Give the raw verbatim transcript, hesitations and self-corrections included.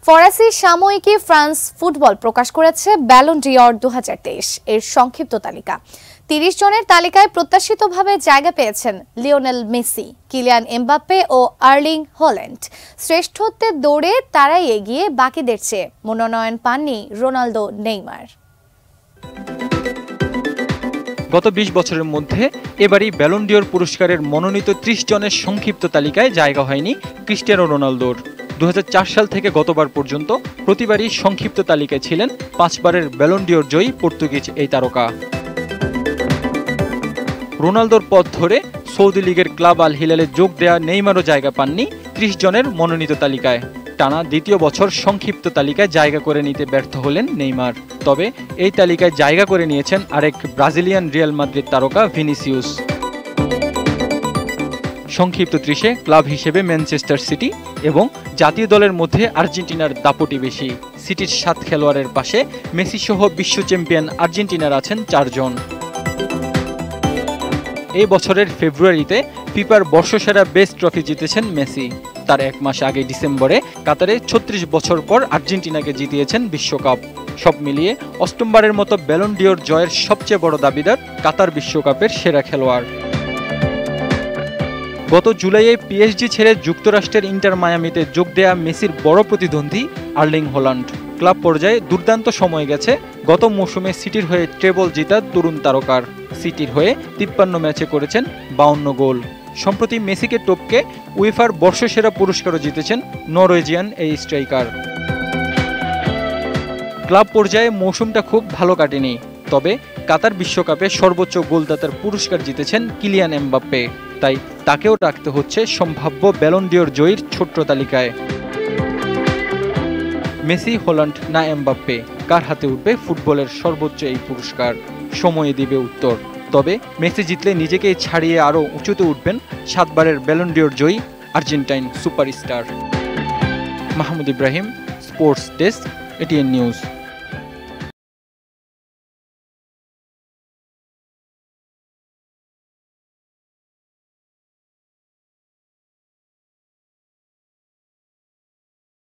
ফরাসি সাময়িকী France football প্রকাশ করেছে ব্যালন ডি'র দুই হাজার তেইশ এর সংক্ষিপ্ত তালিকা। তিরিশ জনের তালিকায় প্রত্যাশিতভাবে জায়গা পেয়েছেন লিওনেল মেসি, কিলিয়ান এমবাপ্পে ও আর্লিং হল্যান্ড। শ্রেষ্ঠত্বের দৌড়ে তারাই এগিয়ে, বাকিদের চেয়ে মনোনয়ন পাননি রোনালদো, নেইমার। গত বিশ বছরের মধ্যে এবারই ব্যালন ডি'র পুরস্কারের মনোনীত ত্রিশ জনের সংক্ষিপ্ত তালিকায় জায়গা হয়নি ক্রিস্টিয়ানো রোনালদোর। দু হাজার চার সাল থেকে গতবার পর্যন্ত প্রতিবারই সংক্ষিপ্ত তালিকায় ছিলেন পাঁচবারের ব্যালন ডি'র জয়ী পর্তুগিজ এই তারকা। রোনালদোর পথ ধরে সৌদি লীগের ক্লাব আল হিলালে যোগ দেয়া নেইমারও জায়গা পাননি ত্রিশ জনের মনোনীত তালিকায়। টানা দ্বিতীয় বছর সংক্ষিপ্ত তালিকায় জায়গা করে নিতে ব্যর্থ হলেন নেইমার। তবে এই তালিকায় জায়গা করে নিয়েছেন আরেক ব্রাজিলিয়ান রিয়াল মাদ্রিদ তারকা ভিনিসিয়াস। সংক্ষিপ্ত ত্রিশে ক্লাব হিসেবে ম্যানচেস্টার সিটি এবং জাতীয় দলের মধ্যে আর্জেন্টিনার দাপটি বেশি। সিটির সাত খেলোয়াড়ের পাশে মেসি সহ বিশ্ব চ্যাম্পিয়ন আর্জেন্টিনার আছেন চারজন। এই বছরের ফেব্রুয়ারিতে ফিফার বর্ষসেরা বেস্ট ট্রফি জিতেছেন মেসি। তার এক মাস আগে ডিসেম্বরে কাতারে ছত্রিশ বছর পর আর্জেন্টিনাকে জিতিয়েছেন বিশ্বকাপ। সব মিলিয়ে অষ্টমবারের মতো ব্যালন ডি'র জয়ের সবচেয়ে বড় দাবিদার কাতার বিশ্বকাপের সেরা খেলোয়াড়। গত জুলাইয়ে পিএসজি ছেড়ে যুক্তরাষ্ট্রের ইন্টার মায়ামিতে যোগ দেয়া মেসির বড় প্রতিদ্বন্দ্বী আর্লিং হল্যান্ড। ক্লাব পর্যায়ে দুর্দান্ত সময় গেছে গত মৌসুমে সিটির হয়ে ট্রেবল জিতা তরুণ তারকার। সিটির হয়ে তিপ্পান্ন ম্যাচে করেছেন বাউন্ন গোল। সম্প্রতি মেসিকে টপকে উয়েফার বর্ষসেরা পুরস্কারও জিতেছেন নরওয়েজিয়ান এই স্ট্রাইকার। ক্লাব পর্যায়ে মৌসুমটা খুব ভালো কাটেনি, তবে কাতার বিশ্বকাপে সর্বোচ্চ গোলদাতার পুরস্কার জিতেছেন কিলিয়ান এমবাপ্পে। তাই তাকেও রাখতে হচ্ছে সম্ভাব্য ব্যালন ডি'র জয়ীর ছোট্ট তালিকায়। মেসি, হল্যান্ড না এমবাপ্পে, কার হাতে উঠবে ফুটবলের সর্বোচ্চ এই পুরস্কার? সময় দিবে উত্তর। তবে মেসি জিতলে নিজেকেই ছাড়িয়ে আরও উঁচুতে উঠবেন সাতবারের ব্যালন ডি'র জয়ী Argentine superstar. Mahmud Ibrahim, sports desk, ATN news.